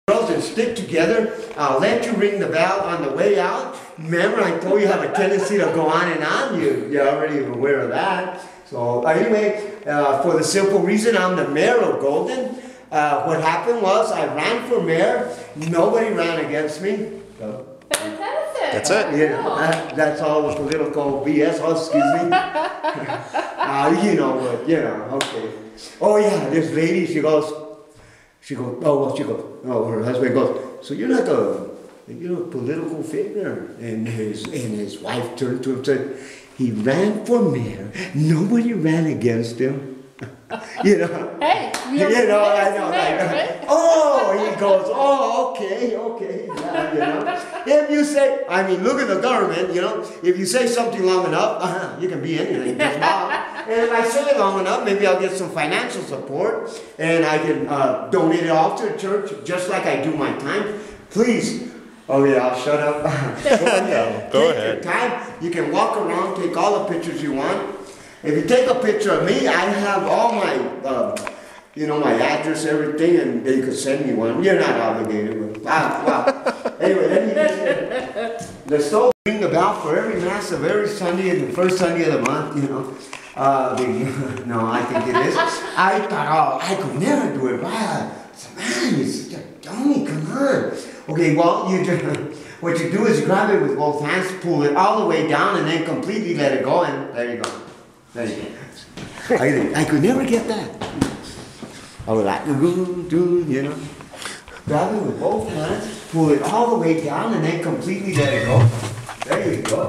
girls and stick together. I'll let you ring the bell on the way out. Remember, I told you have a tendency to go on and on. You're already aware of that. So anyway, for the simple reason I'm the mayor of Golden, what happened was I ran for mayor. Nobody ran against me. That's it. Yeah, that's all political BS. Oh, excuse me. You know what? You know. Okay. Oh yeah, this lady. She goes. Oh, her husband goes, so you're like a political figure. And his wife turned to him and said, he ran for mayor. Nobody ran against him. You know. Hey, I know. Right? Oh, he goes, oh, okay. Yeah, you know. If you say, I mean, look at the government, you know. If you say something long enough, you can be anything, just about. And if I say it long enough, maybe I'll get some financial support, and I can donate it off to the church, just like I do my time. Please. Oh yeah, I'll shut up. Go ahead. Take your time. You can walk around, take all the pictures you want. If you take a picture of me, I have all my, my address, everything, and they could send me one. You're not obligated. Well, anyway, the stove ring the bell for every mass of every Sunday and the first Sunday of the month, you know. No, I think it is. I thought, I could never do it. Wow, man, you're such a dummy, come on. Okay, well, what you do is you grab it with both hands, pull it all the way down, and then completely let it go, and there you go. There you go. I could never get that. I was like, you know. Grab it with both hands, pull it all the way down, and then completely let it go. There you go.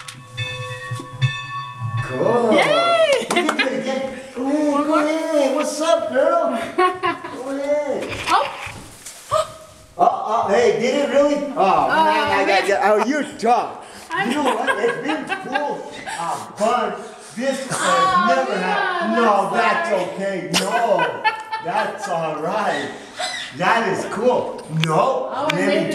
Cool. Yay! You can do it again. Go ahead. What's up, girl? Go ahead. Hey, did it really? Oh, man, oh, you're tough. You know what? It's been cool. Fun. This has never happened. No, that's okay. No, that's all right. That is cool. No, let me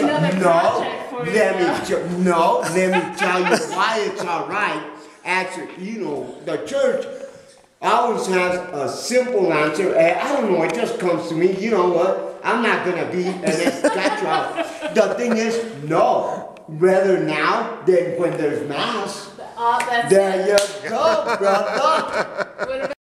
tell you why it's all right. Actually, you know, the church always has a simple answer. I don't know, it just comes to me. You know what? I'm not going to be, and it's got you out. The thing is, no. Rather now than when there's mass. There you go, brother.